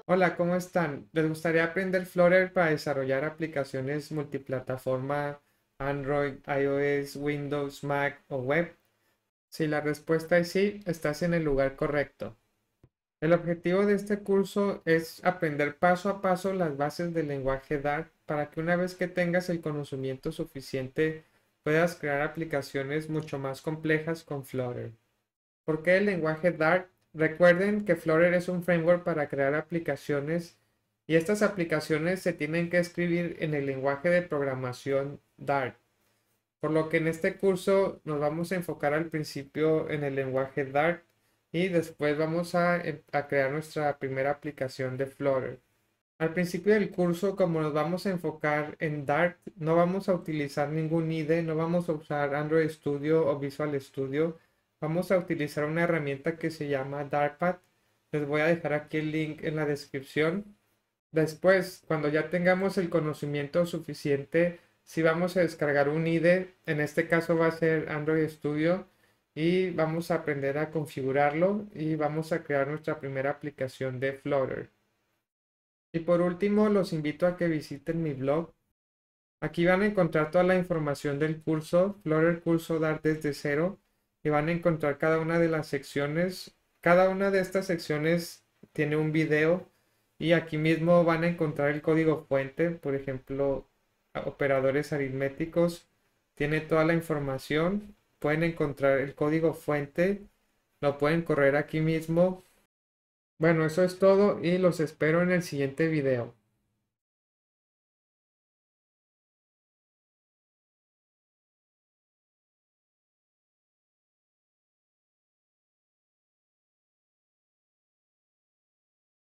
Hola, ¿cómo están? ¿Les gustaría aprender Flutter para desarrollar aplicaciones multiplataforma Android, iOS, Windows, Mac o web? Si la respuesta es sí, estás en el lugar correcto. El objetivo de este curso es aprender paso a paso las bases del lenguaje Dart para que una vez que tengas el conocimiento suficiente puedas crear aplicaciones mucho más complejas con Flutter. ¿Por qué el lenguaje Dart? Recuerden que Flutter es un framework para crear aplicaciones y estas aplicaciones se tienen que escribir en el lenguaje de programación Dart. Por lo que en este curso nos vamos a enfocar al principio en el lenguaje Dart y después vamos a crear nuestra primera aplicación de Flutter. Al principio del curso, como nos vamos a enfocar en Dart, no vamos a utilizar ningún IDE, no vamos a usar Android Studio o Visual Studio. Vamos a utilizar una herramienta que se llama Dartpad. Les voy a dejar aquí el link en la descripción. Después, cuando ya tengamos el conocimiento suficiente, si vamos a descargar un IDE, en este caso va a ser Android Studio, y vamos a aprender a configurarlo y vamos a crear nuestra primera aplicación de Flutter. Y por último, los invito a que visiten mi blog. Aquí van a encontrar toda la información del curso, Flutter Curso Dart desde cero, y van a encontrar cada una de las secciones. Cada una de estas secciones tiene un video y aquí mismo van a encontrar el código fuente, por ejemplo, operadores aritméticos. Tiene toda la información. Pueden encontrar el código fuente, lo pueden correr aquí mismo. Bueno, eso es todo y los espero en el siguiente video.